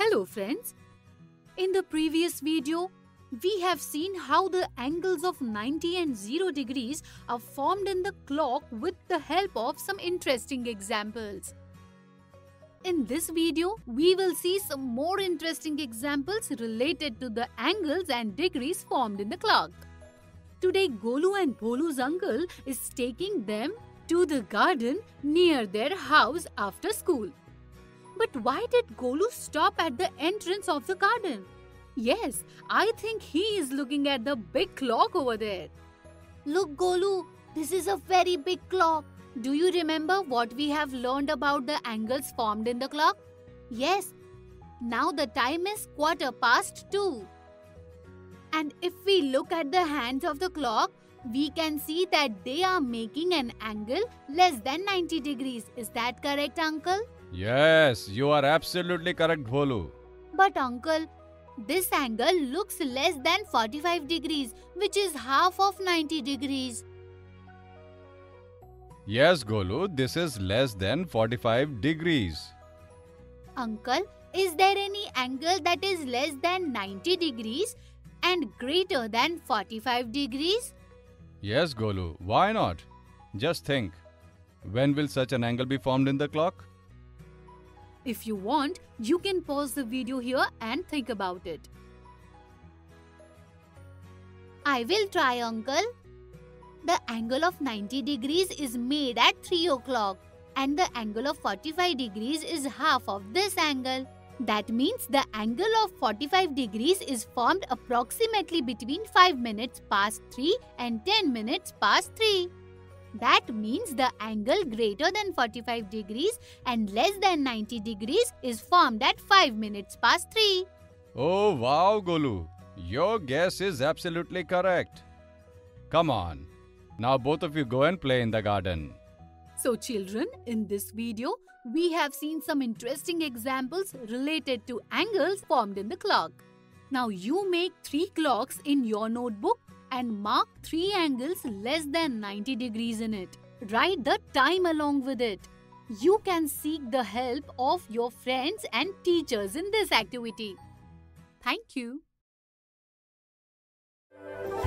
Hello friends. In the previous video, we have seen how the angles of 90 and 0 degrees are formed in the clock with the help of some interesting examples. In this video, we will see some more interesting examples related to the angles and degrees formed in the clock. Today, Golu and Bholu's uncle is taking them to the garden near their house after school. But why did Golu stop at the entrance of the garden? Yes, I think he is looking at the big clock over there. Look, Golu, this is a very big clock. Do you remember what we have learned about the angles formed in the clock? Yes. Now the time is 2:15. And if we look at the hands of the clock, we can see that they are making an angle less than 90 degrees. Is that correct, Uncle? Yes, you are absolutely correct, Bholu. But Uncle, this angle looks less than 45 degrees, which is half of 90 degrees. Yes, Golu, this is less than 45 degrees. Uncle, is there any angle that is less than 90 degrees and greater than 45 degrees? Yes, Golu, why not? Just think, when will such an angle be formed in the clock? If you want, you can pause the video here and think about it. I will try, Uncle. The angle of 90 degrees is made at 3 o'clock and the angle of 45 degrees is half of this angle. That means the angle of 45 degrees is formed approximately between 5 minutes past 3 and 10 minutes past 3. That means the angle greater than 45 degrees and less than 90 degrees is formed at 5 minutes past 3. Oh wow, Golu, your guess is absolutely correct. Come on, now both of you go and play in the garden. So children, in this video, we have seen some interesting examples related to angles formed in the clock. Now you make 3 clocks in your notebook and mark 3 angles less than 90 degrees in it. Write the time along with it. You can seek the help of your friends and teachers in this activity. Thank you.